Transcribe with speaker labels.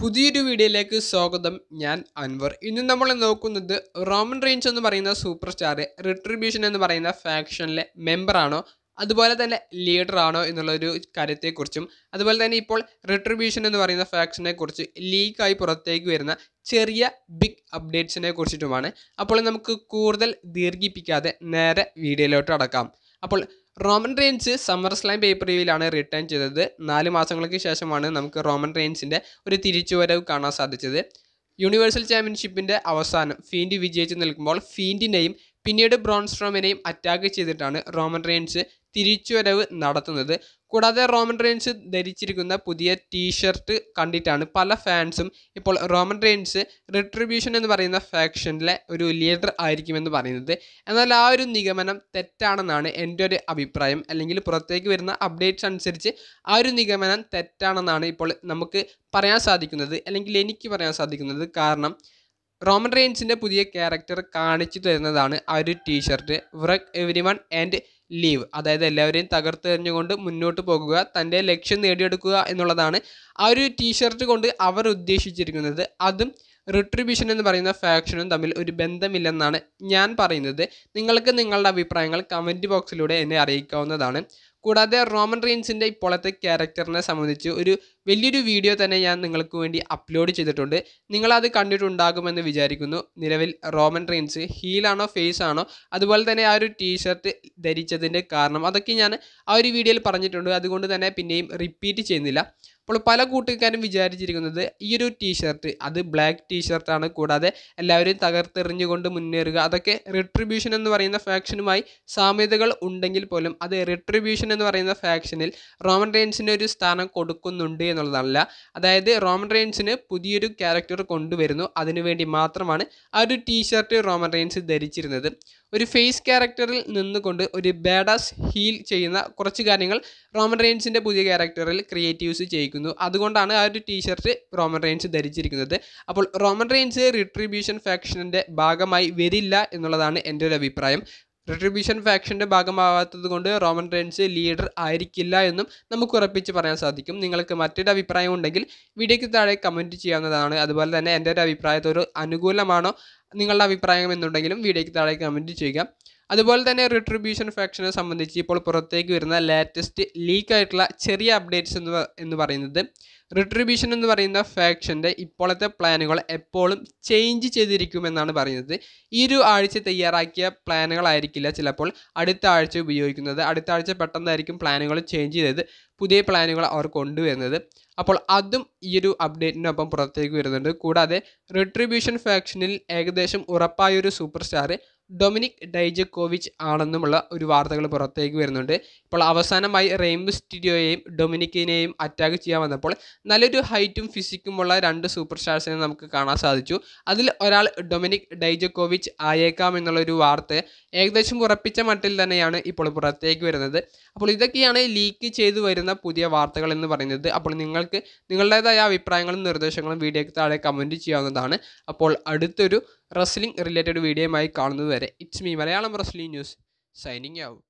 Speaker 1: പുതിയൊരു വീഡിയോയിലേക്ക് സ്വാഗതം. ഞാൻ അൻവർ. ഇന്ന് നമ്മൾ നോക്കുന്നത് റോമൻ റെയിൻസ് എന്ന് പറയുന്ന സൂപ്പർ സ്റ്റാർ റിട്രിബ്യൂഷൻ എന്ന് പറയുന്ന ഫാക്ഷനിലെ മെമ്പറാണോ അതുപോലെ തന്നെ ലീഡർ ആണോ എന്നുള്ളൊരു കാര്യത്തെക്കുറിച്ചും അതുപോലെ തന്നെ ഇപ്പോൾ റിട്രിബ്യൂഷൻ എന്ന് പറയുന്ന ഫാക്ഷനെ കുറിച്ച് ലീക്കായി പുറത്തേക്ക് വരുന്ന ചെറിയ ബിഗ് അപ്ഡേറ്റ്സിനെ കുറിച്ചിട്ടുമാണ്. അപ്പോൾ നമുക്ക് കൂടുതൽ ദീർഘിപ്പിക്കാതെ നേരെ വീഡിയോയിലോട്ട് അടക്കാം. അപ്പോൾ Roman Reigns SummerSlam paper വ്യൂവിലാണ് റിട്ടേൺ ചെയ്തത്. 4 മാസങ്ങൾക്ക് ശേഷമാണ് നമുക്ക് റോമൻ റെയിൻസിൻ്റെ ഒരു തിരിച്ചുവരവ് കാണാൻ സാധിച്ചത്. യൂണിവേഴ്സൽ ചാമ്പ്യൻഷിപ്പിൻ്റെ അവസാനം ഫീൻഡ് വിജയിച്ച് നിൽക്കുമ്പോൾ ഫീൻഡിനെയും പിന്നീട് ബ്രോൺ സ്ട്രോമിനെയും അറ്റാക്ക് ചെയ്തിട്ടാണ് റോമൻ റെയിൻസ് തിരിച്ചുവരവ് നടത്തുന്നത്. കൂടാതെ റോമൻ റെയിൻസ് ധരിച്ചിരിക്കുന്ന പുതിയ ടീഷർട്ട് കണ്ടിട്ടാണ് പല ഫാൻസും ഇപ്പോൾ റോമൻ റെയിൻസ് റിട്രിബ്യൂഷൻ എന്ന് പറയുന്ന ഫാക്ഷനിലെ ഒരു ലീഡർ ആയിരിക്കുമെന്ന് പറയുന്നത്. എന്നാൽ ആ ഒരു നിഗമനം തെറ്റാണെന്നാണ് എൻ്റെ ഒരു അഭിപ്രായം. അല്ലെങ്കിൽ പുറത്തേക്ക് വരുന്ന അപ്ഡേറ്റ്സ് അനുസരിച്ച് ആ ഒരു നിഗമനം തെറ്റാണെന്നാണ് ഇപ്പോൾ നമുക്ക് പറയാൻ സാധിക്കുന്നത്, അല്ലെങ്കിൽ എനിക്ക് പറയാൻ സാധിക്കുന്നത്. കാരണം റോമൻ റെയിൻസിൻ്റെ പുതിയ ക്യാരക്ടർ കാണിച്ചു തരുന്നതാണ് ആ ഒരു T shirt. Work everyone and leave, അതായത് എല്ലാവരെയും തകർത്തെറിഞ്ഞുകൊണ്ട് മുന്നോട്ട് പോകുക, തൻ്റെ ലക്ഷ്യം നേടിയെടുക്കുക എന്നുള്ളതാണ് ആ ഒരു ടീഷർട്ട് കൊണ്ട് അവർ ഉദ്ദേശിച്ചിരിക്കുന്നത്. അതും റിട്രിബ്യൂഷൻ എന്ന് പറയുന്ന ഫാക്ഷനും തമ്മിൽ ഒരു ബന്ധമില്ലെന്നാണ് ഞാൻ പറയുന്നത്. നിങ്ങൾക്ക് നിങ്ങളുടെ അഭിപ്രായങ്ങൾ കമൻറ്റ് ബോക്സിലൂടെ എന്നെ അറിയിക്കാവുന്നതാണ്. കൂടാതെ റോമൻ റെയിൻസിൻ്റെ ഇപ്പോഴത്തെ ക്യാരക്ടറിനെ സംബന്ധിച്ച് ഒരു വലിയൊരു വീഡിയോ തന്നെ ഞാൻ നിങ്ങൾക്ക് വേണ്ടി അപ്ലോഡ് ചെയ്തിട്ടുണ്ട്. നിങ്ങളത് കണ്ടിട്ടുണ്ടാകുമെന്ന് വിചാരിക്കുന്നു. നിലവിൽ റോമൻ റെയിൻസ് ഹീലാണോ ഫേസ് ആണോ, അതുപോലെ തന്നെ ആ ഒരു ടീഷർട്ട് ധരിച്ചതിൻ്റെ കാരണം, അതൊക്കെ ഞാൻ ആ ഒരു വീഡിയോയിൽ പറഞ്ഞിട്ടുണ്ട്. അതുകൊണ്ട് തന്നെ പിന്നെയും റിപ്പീറ്റ് ചെയ്യുന്നില്ല. അപ്പോൾ പല കൂട്ടുകാരും വിചാരിച്ചിരിക്കുന്നത് ഈ ഒരു ടീഷർട്ട് അത് ബ്ലാക്ക് ടീഷർട്ടാണ്, കൂടാതെ എല്ലാവരെയും തകർത്തെറിഞ്ഞുകൊണ്ട് മുന്നേറുക, അതൊക്കെ റിട്രിബ്യൂഷൻ എന്ന് പറയുന്ന ഫാക്ഷനുമായി സാമ്യതകൾ ഉണ്ടെങ്കിൽ പോലും അത് റിട്രിബ്യൂഷൻ എന്ന് പറയുന്ന ഫാക്ഷനിൽ റോമൻ റെയിൻസിന് ഒരു സ്ഥാനം കൊടുക്കുന്നുണ്ട് എന്നുള്ളതല്ല. അതായത് റോമൻ റെയിൻസിന് പുതിയൊരു ക്യാരക്ടർ കൊണ്ടുവരുന്നു, അതിനുവേണ്ടി മാത്രമാണ് ആ ഒരു ടീഷർട്ട് റോമൻ റെയിൻസ് ധരിച്ചിരുന്നത്. ഒരു ഫേസ് ക്യാരക്ടറിൽ നിന്നുകൊണ്ട് ഒരു ബാഡാസ് ഹീൽ ചെയ്യുന്ന കുറച്ച് കാര്യങ്ങൾ റോമൻ റെയിൻസിൻ്റെ പുതിയ ക്യാരക്ടറിൽ ക്രിയേറ്റീവ്സ് ചെയ്യിക്കുന്നു. അതുകൊണ്ടാണ് ആ ഒരു ടീഷർട്ട് റോമൻ റെയിൻസ് ധരിച്ചിരിക്കുന്നത്. അപ്പോൾ റോമൻ റെയിൻസ് റിട്രിബ്യൂഷൻ ഫാക്ഷൻ്റെ ഭാഗമായി വരില്ല എന്നുള്ളതാണ് എൻ്റെ ഒരു അഭിപ്രായം. റിട്രിബ്യൂഷൻ ഫാക്ഷൻ്റെ ഭാഗമാവാത്തത് കൊണ്ട് റോമൻ റെയിൻസ് ലീഡർ ആയിരിക്കില്ല എന്നും നമുക്ക് ഉറപ്പിച്ച് പറയാൻ സാധിക്കും. നിങ്ങൾക്ക് മറ്റൊരു അഭിപ്രായം ഉണ്ടെങ്കിൽ വീഡിയോയ്ക്ക് താഴെ കമൻറ്റ് ചെയ്യാവുന്നതാണ്. അതുപോലെ തന്നെ എൻ്റെ ഒരു അഭിപ്രായത്തോട് അനുകൂലമാണോ നിങ്ങളുടെ അഭിപ്രായം എന്നുണ്ടെങ്കിലും വീഡിയോയ്ക്ക് താഴെ കമൻറ്റ് ചെയ്യുക. അതുപോലെ തന്നെ റിട്രിബ്യൂഷൻ ഫാക്ഷനെ സംബന്ധിച്ച് ഇപ്പോൾ പുറത്തേക്ക് വരുന്ന ലേറ്റസ്റ്റ് ലീക്കായിട്ടുള്ള ചെറിയ അപ്ഡേറ്റ്സ് എന്ന് പറയുന്നത് റിട്രിബ്യൂഷൻ എന്ന് പറയുന്ന ഫാക്ഷൻ്റെ ഇപ്പോഴത്തെ പ്ലാനുകൾ എപ്പോഴും ചേഞ്ച് ചെയ്തിരിക്കുമെന്നാണ് പറയുന്നത്. ഈ ഒരു ആഴ്ച തയ്യാറാക്കിയ പ്ലാനുകളായിരിക്കില്ല ചിലപ്പോൾ അടുത്ത ആഴ്ച ഉപയോഗിക്കുന്നത്. അടുത്ത ആഴ്ച പെട്ടെന്നായിരിക്കും പ്ലാനുകൾ ചേഞ്ച് ചെയ്ത് പുതിയ പ്ലാനുകൾ അവർ കൊണ്ടുവരുന്നത്. അപ്പോൾ അതും ഈ ഒരു അപ്ഡേറ്റിനൊപ്പം പുറത്തേക്ക് വരുന്നുണ്ട്. കൂടാതെ റിട്രിബ്യൂഷൻ ഫാക്ഷനിൽ ഏകദേശം ഉറപ്പായൊരു സൂപ്പർ സ്റ്റാർ ഡൊമിനിക് ഡൈജക്കോവിച്ച് ആണെന്നുമുള്ള ഒരു വാർത്തകൾ പുറത്തേക്ക് വരുന്നുണ്ട്. ഇപ്പോൾ അവസാനമായി റെയിൻ മിസ്റ്റീരിയോയെയും ഡൊമിനിക്കിനെയും അറ്റാക്ക് ചെയ്യാൻ വന്നപ്പോൾ നല്ലൊരു ഹൈറ്റും ഫിസിക്കുമുള്ള 2 സൂപ്പർ സ്റ്റാർസിനെ നമുക്ക് കാണാൻ സാധിച്ചു. അതിൽ ഒരാൾ ഡൊമിനിക് ഡൈജക്കോവിച്ച് ആയേക്കാം എന്നുള്ളൊരു വാർത്ത ഏകദേശം ഉറപ്പിച്ച മട്ടിൽ തന്നെയാണ് ഇപ്പോൾ പുറത്തേക്ക് വരുന്നത്. അപ്പോൾ ഇതൊക്കെയാണ് ലീക്ക് ചെയ്തു വരുന്ന പുതിയ വാർത്തകൾ എന്ന് പറയുന്നത്. അപ്പോൾ നിങ്ങൾക്ക് നിങ്ങളുടേതായ അഭിപ്രായങ്ങളും നിർദ്ദേശങ്ങളും വീഡിയോയ്ക്ക് താഴെ കമൻറ്റ് ചെയ്യാവുന്നതാണ്. അപ്പോൾ അടുത്തൊരു റെസ്ലിംഗ് റിലേറ്റഡ് വീഡിയോയുമായി കാണുന്നത് വരെ it's me Malayalam wrestling news signing out.